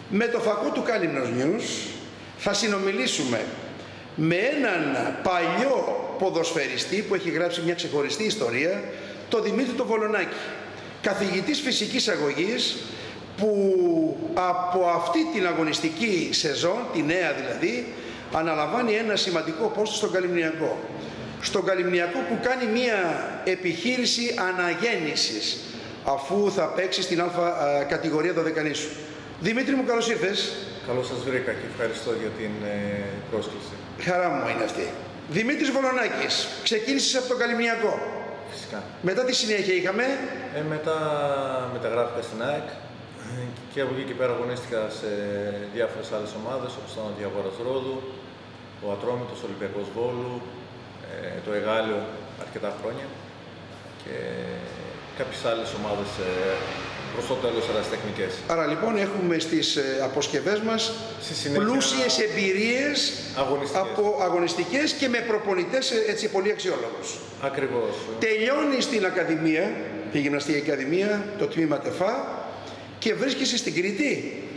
Με το φακό του Κάλυμνος News θα συνομιλήσουμε με έναν παλιό ποδοσφαιριστή που έχει γράψει μια ξεχωριστή ιστορία, τον Δημήτρη τον Βολονάκη, καθηγητής φυσικής αγωγής, που από αυτή την αγωνιστική σεζόν, τη νέα δηλαδή, αναλαμβάνει ένα σημαντικό πόστο στον Καλυμνιακό. Στον Καλυμνιακό που κάνει μια επιχείρηση αναγέννησης, αφού θα παίξει στην Α κατηγορία δωδεκανήσου. Δημήτρη μου, καλώς ήρθες. Καλώς σας βρήκα και ευχαριστώ για την πρόσκληση. Χαρά μου είναι αυτή. Δημήτρης Βολονάκης, ξεκίνησες από τον Καλυμνιακό. Φυσικά. Μετά τι συνέχεια είχαμε? Μετά μεταγράφηκα στην ΑΕΚ και από εκεί και πέρα αγωνίστηκα σε διάφορες άλλες ομάδες, όπως ήταν ο Διαγόρας Ρόδου, ο Ατρόμητος, ο Ολυμπιακός Βόλου, το Εγάλιο αρκετά χρόνια και κάποιες άλλες ομάδες προς το τέλος ερασιτεχνικές. Άρα λοιπόν έχουμε στις αποσκευές μας πλούσιες εμπειρίες από αγωνιστικές και με προπονητές έτσι πολύ αξιόλογους. Ακριβώς. Τελειώνεις την Ακαδημία, τη Γυμναστική Ακαδημία, το τμήμα ΤΕΦΑ, και βρίσκεσαι στην Κρήτη.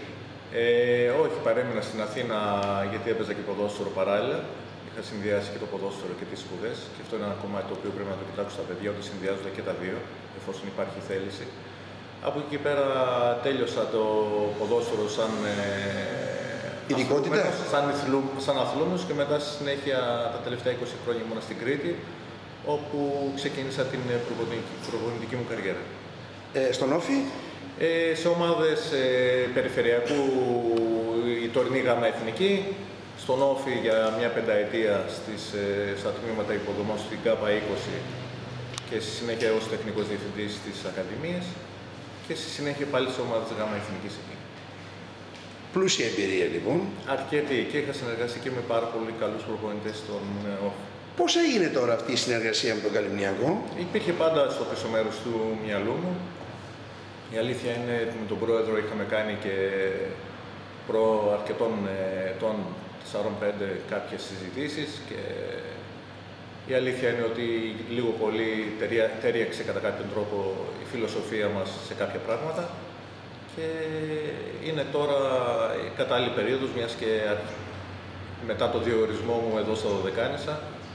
Όχι, παρέμεινα στην Αθήνα γιατί έπαιζα και ποδόσφαιρο παράλληλα. Είχα συνδυάσει και το ποδόσφαιρο και τις σπουδές και αυτό είναι ένα κομμάτι το οποίο πρέπει να το κοιτάξω στα παιδιά, ότι συνδυάζονται και τα δύο, εφόσον υπάρχει θέληση. Από εκεί και πέρα τέλειωσα το ποδόσφαιρο σαν ειδικότητα, σαν αθλούμενος και μετά στη συνέχεια τα τελευταία 20 χρόνια ήμουνα στην Κρήτη, όπου ξεκίνησα την προπονητική μου καριέρα. Στον Όφη? Σε ομάδες περιφερειακού, η τωρινή ΓΑΜΑ Εθνική, στον Όφη για μια πενταετία στα τμήματα υποδομών στην ΚΑΠΑ 20 και στη συνέχεια ως τεχνικός διευθυντής της Ακαδημίας και στη συνέχεια πάλι στις ομάδες ΓΑΜΑ Εθνικής εκεί. Πλούσια εμπειρία λοιπόν. Αρκετή, και είχα συνεργαστεί και με πάρα πολύ καλούς προπονητές στον Όφη. Πώς έγινε τώρα αυτή η συνεργασία με τον Καλυμνιακό? Υπήρχε πάντα στο πίσω μέρος του μυαλού μου. Η αλήθεια είναι ότι με τον πρόεδρο είχαμε κάνει και προ αρκετών ετών, 4-5, κάποιες συζητήσεις και η αλήθεια είναι ότι λίγο πολύ τέριαξε κατά κάποιον τρόπο η φιλοσοφία μας σε κάποια πράγματα και είναι τώρα η κατάλληλη περίοδος, μιας και μετά το διορισμό μου εδώ στα Δωδεκάνησα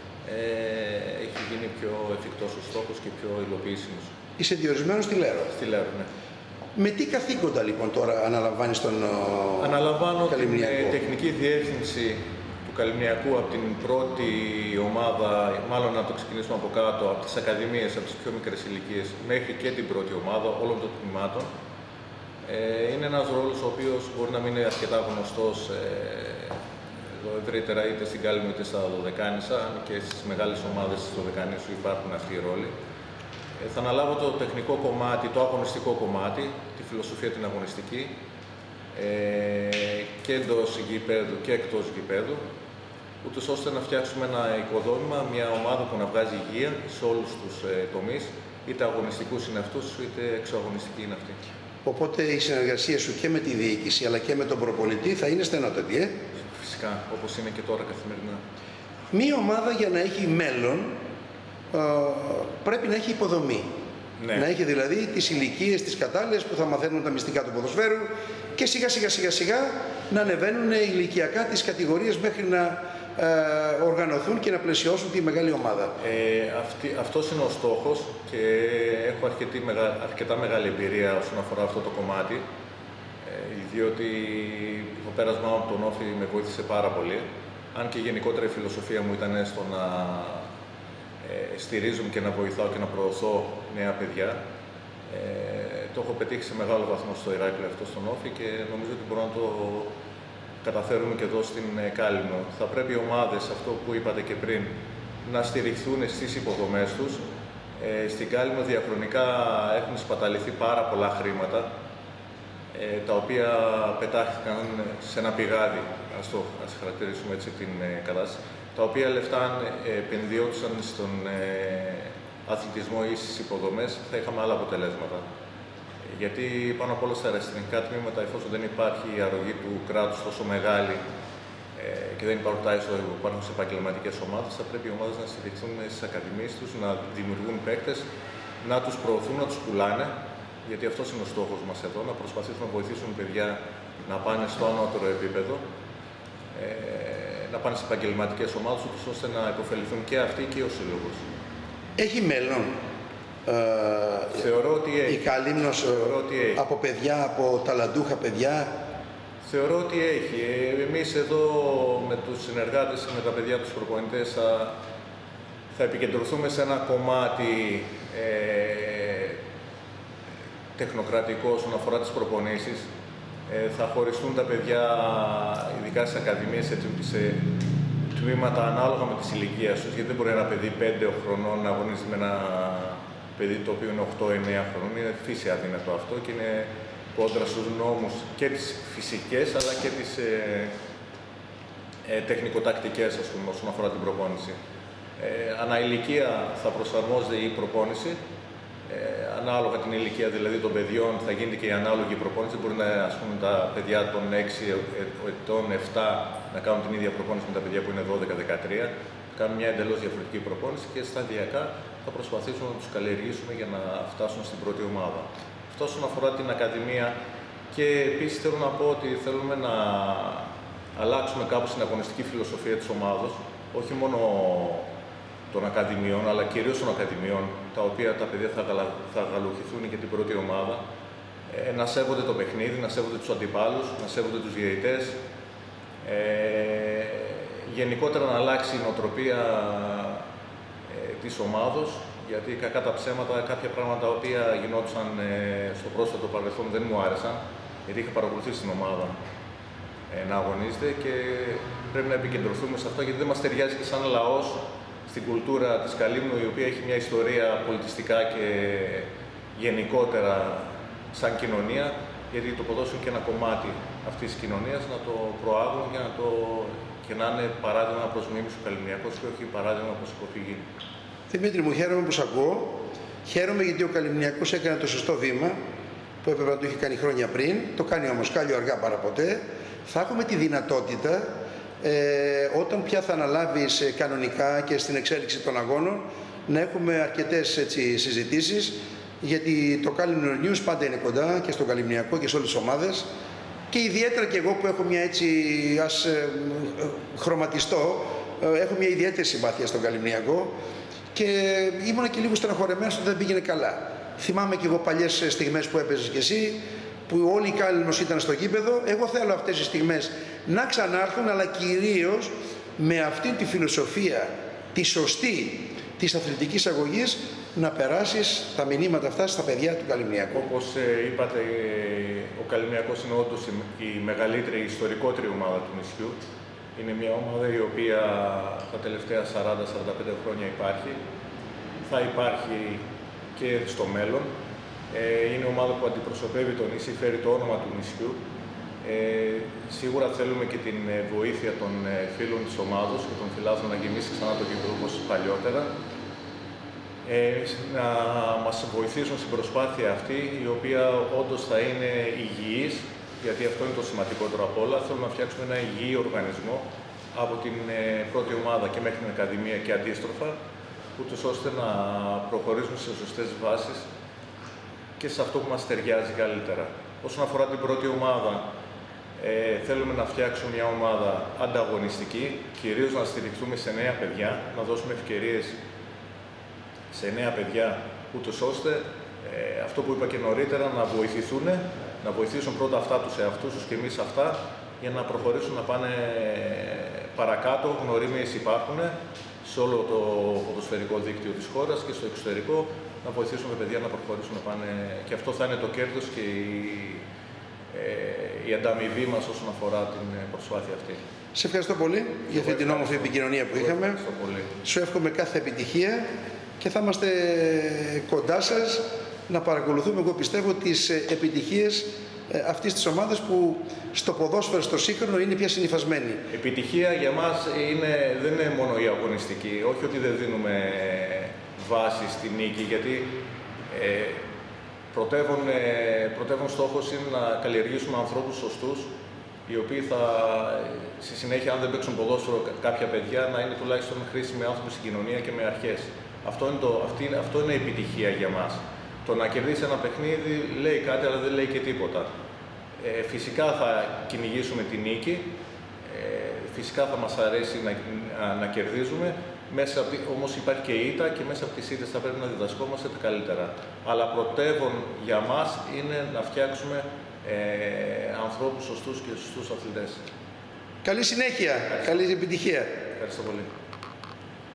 έχει γίνει πιο εφικτός ο στόχος και πιο υλοποιήσιμος. Είσαι διορισμένος στη Λέρο. Στη Λέρο, ναι. Με τι καθήκοντα λοιπόν τώρα αναλαμβάνεις τον Καλυμνιακό? Αναλαμβάνω την τεχνική διεύθυνση του Καλυμνιακού από την πρώτη ομάδα, μάλλον να το ξεκινήσουμε από κάτω, από τις ακαδημίες, από τις πιο μικρές ηλικίες, μέχρι και την πρώτη ομάδα όλων των τμήματων. Είναι ένας ρόλος ο οποίος μπορεί να μην είναι αρκετά γνωστός εδώ ευρύτερα, είτε στην Κάλυμνο είτε στα Δωδεκάνησα, και στις μεγάλες ομάδες της Δωδεκανήσου υπάρχουν αυτοί οι ρόλοι. Θα αναλάβω το τεχνικό κομμάτι, το αγωνιστικό κομμάτι, τη φιλοσοφία την αγωνιστική, και εντός γηπέδου και εκτός γηπέδου, ούτως ώστε να φτιάξουμε ένα οικοδόμημα, μια ομάδα που να βγάζει υγεία σε όλους τους τομείς, είτε αγωνιστικούς είναι αυτούς, είτε εξωαγωνιστικοί είναι αυτοί. Οπότε η συνεργασία σου και με τη διοίκηση αλλά και με τον προπονητή θα είναι στενότατη, Φυσικά, όπως είναι και τώρα καθημερινά. Μία ομάδα για να έχει μέλλον πρέπει να έχει υποδομή. Ναι. Να έχει δηλαδή τις ηλικίες, τις κατάλληλες που θα μαθαίνουν τα μυστικά του ποδοσφαίρου και σιγά σιγά να ανεβαίνουν ηλικιακά τις κατηγορίες μέχρι να οργανωθούν και να πλαισιώσουν τη μεγάλη ομάδα. Αυτός είναι ο στόχος και έχω αρκετά μεγάλη εμπειρία όσον αφορά αυτό το κομμάτι, διότι το πέρασμα από τον Όφη με βοήθησε πάρα πολύ, αν και γενικότερα η φιλοσοφία μου ήταν στο να στηρίζουμε και να βοηθάω και να προωθώ νέα παιδιά. Το έχω πετύχει σε μεγάλο βαθμό στο Ηράκλειο αυτό στον Όφη και νομίζω ότι μπορούμε να το καταφέρουμε και εδώ στην Κάλυμνο. Θα πρέπει οι ομάδες, αυτό που είπατε και πριν, να στηριχθούν στις υποδομές τους. Στην Κάλυμνο διαχρονικά έχουν σπαταληθεί πάρα πολλά χρήματα, τα οποία πετάχθηκαν σε ένα πηγάδι, ας χαρακτηρίσουμε έτσι την κατάσταση, τα οποία λεφτά επενδυόντουσαν στον αθλητισμό ή στις υποδομές, θα είχαμε άλλα αποτελέσματα. Γιατί πάνω απ' όλα στα αεραστηνικά τμήματα, εφόσον δεν υπάρχει η αρρωγή του κράτους τόσο μεγάλη και δεν υπάρχουν τα έσοδα που υπάρχουν σε επαγγελματικές ομάδες, θα πρέπει οι ομάδες να στηριχθούν στις ακαδημίες τους, να δημιουργούν παίκτες, να τους προωθούν, να τους πουλάνε. Γιατί αυτός είναι ο στόχος μας εδώ, να προσπαθήσουν να βοηθήσουν παιδιά να πάνε στο ανώτερο επίπεδο, να πάνε σε επαγγελματικές ομάδες, ώστε να υποφεληθούν και αυτοί και ο σύλλογος. Έχει μέλλον Θεωρώ ότι έχει. η Καλύμνος από παιδιά, από ταλαντούχα παιδιά? Θεωρώ ότι έχει. Εμείς εδώ με τους συνεργάτες, με τα παιδιά, τους προπονητές, θα επικεντρωθούμε σε ένα κομμάτι τεχνοκρατικό όσον αφορά τις προπονήσεις. Θα χωριστούν τα παιδιά, ειδικά στις ακαδημίες, σε τμήματα ανάλογα με τις ηλικίες τους, γιατί δεν μπορεί ένα παιδί 5 χρονών να αγωνίζει με ένα παιδί το οποίο είναι 8-9 χρονών. Είναι φύση αδύνατο αυτό και είναι κόντρα στους νόμους και τις φυσικές αλλά και τις τεχνικοτακτικές, ας πούμε, όσον αφορά την προπόνηση. Ανά ηλικία θα προσαρμόζεται η προπόνηση. Ανάλογα την ηλικία δηλαδή των παιδιών θα γίνεται και η ανάλογη προπόνηση. Μπορεί να, ας πούμε, τα παιδιά των 6 ετών, 7 να κάνουν την ίδια προπόνηση με τα παιδιά που είναι 12-13. Κάνουν μια εντελώς διαφορετική προπόνηση και σταδιακά θα προσπαθήσουμε να τους καλλιεργήσουμε για να φτάσουν στην πρώτη ομάδα. Αυτό όσον αφορά την Ακαδημία. Και επίσης θέλω να πω ότι θέλουμε να αλλάξουμε κάπως την αγωνιστική φιλοσοφία της ομάδος, όχι μόνο των Ακαδημιών, αλλά κυρίως των Ακαδημιών, τα οποία τα παιδιά θα γαλουχηθούν και την πρώτη ομάδα, να σέβονται το παιχνίδι, να σέβονται τους αντιπάλους, να σέβονται τους διαιτητές, γενικότερα να αλλάξει η νοοτροπία της ομάδος, γιατί κακά τα ψέματα, κάποια πράγματα τα οποία γινόντουσαν στο πρόσφατο παρελθόν δεν μου άρεσαν, γιατί είχα παρακολουθήσει την ομάδα να αγωνίζεται και πρέπει να επικεντρωθούμε σε αυτό, γιατί δεν μας ταιριάζει και σαν λαός στην κουλτούρα της Καλύμνου, η οποία έχει μια ιστορία πολιτιστικά και γενικότερα σαν κοινωνία, γιατί το ποδόσφαιρο είναι και ένα κομμάτι αυτής της κοινωνίας, να το προάγουν και να είναι παράδειγμα προς μίμηση ο Καλυμνιακός και όχι παράδειγμα προς υποφυγή. Δημήτρη μου, χαίρομαι που σ' ακούω. Χαίρομαι γιατί ο Καλυμνιακός έκανε το σωστό βήμα που έπρεπε να το είχε κάνει χρόνια πριν. Το κάνει όμως κάλλιο αργά παρά ποτέ. Θα έχουμε τη δυνατότητα όταν πια θα αναλάβεις κανονικά και στην εξέλιξη των αγώνων να έχουμε αρκετές συζητήσεις, γιατί το Καλυμνο News πάντα είναι κοντά και στον Καλυμνιακό και σε όλες τις ομάδες και ιδιαίτερα και εγώ που έχω μια χρωματιστό, έχω μια ιδιαίτερη συμπάθεια στον Καλυμνιακό και ήμουν και λίγο στεναχωρεμένος ότι δεν πήγαινε καλά. Θυμάμαι και εγώ παλιές στιγμές που έπαιζες κι εσύ, που όλοι οι Κάλυμνος ήταν στο γήπεδο. Εγώ θέλω αυτές τις στιγμές να ξανάρθουν, αλλά κυρίως με αυτή τη φιλοσοφία, τη σωστή της αθλητικής αγωγής, να περάσεις τα μηνύματα αυτά στα παιδιά του Καλυμνιακού. Όπως είπατε, ο Καλυμνιακός είναι όντως η μεγαλύτερη, η ιστορικότερη ομάδα του νησιού. Είναι μια ομάδα η οποία τα τελευταία 40-45 χρόνια υπάρχει. Θα υπάρχει και στο μέλλον. Είναι ομάδα που αντιπροσωπεύει το νησί, φέρει το όνομα του νησιού. Σίγουρα θέλουμε και την βοήθεια των φίλων της ομάδος και των φιλάθλων να γεμίσει ξανά το γήπεδο όπως παλιότερα. Να μας βοηθήσουν στην προσπάθεια αυτή, η οποία όντως θα είναι υγιής, γιατί αυτό είναι το σημαντικότερο απ' όλα. Θέλουμε να φτιάξουμε ένα υγιή οργανισμό από την πρώτη ομάδα και μέχρι την Ακαδημία και αντίστροφα, ούτως ώστε να προχωρήσουμε σε σωστές βάσεις και σε αυτό που μας ταιριάζει καλύτερα. Όσον αφορά την πρώτη ομάδα, θέλουμε να φτιάξουμε μια ομάδα ανταγωνιστική, κυρίως να στηριχθούμε σε νέα παιδιά, να δώσουμε ευκαιρίες σε νέα παιδιά, ούτως ώστε αυτό που είπα και νωρίτερα, να βοηθήσουν πρώτα αυτά τους εαυτούς τους και εμείς αυτά, για να προχωρήσουν να πάνε παρακάτω. Γνωρίμιες υπάρχουν σε όλο το ποδοσφαιρικό δίκτυο της χώρας και στο εξωτερικό, να βοηθήσουμε παιδιά να προχωρήσουν να πάνε, και αυτό θα είναι το κέρδος και η ανταμοιβή μας όσον αφορά την προσπάθεια αυτή. Σε ευχαριστώ πολύ για αυτή την όμορφη επικοινωνία που είχαμε. Σου εύχομαι κάθε επιτυχία και θα είμαστε κοντά σας να παρακολουθούμε, εγώ πιστεύω, τις επιτυχίες αυτής της ομάδας που στο ποδόσφαιρο, στο σύγχρονο, είναι πια συνυφασμένη. Επιτυχία για μας δεν είναι μόνο η αγωνιστική, όχι ότι δεν δίνουμε βάση στη νίκη, γιατί πρωτεύον στόχος είναι να καλλιεργήσουμε ανθρώπους σωστούς, οι οποίοι θα, στη συνέχεια, αν δεν παίξουν ποδόσφαιρο κάποια παιδιά, να είναι τουλάχιστον χρήσιμοι άνθρωποι στην κοινωνία και με αρχές. Αυτό είναι επιτυχία για μας. Το να κερδίσει ένα παιχνίδι λέει κάτι, αλλά δεν λέει και τίποτα. Φυσικά θα κυνηγήσουμε την νίκη, φυσικά θα μας αρέσει να κερδίζουμε, όμως υπάρχει και η ήττα και μέσα από τις ήττες θα πρέπει να διδασκόμαστε τα καλύτερα. Αλλά πρωτεύον για μας είναι να φτιάξουμε ανθρώπους σωστούς και σωστούς αθλητές. Καλή συνέχεια, καλή επιτυχία. Ευχαριστώ πολύ.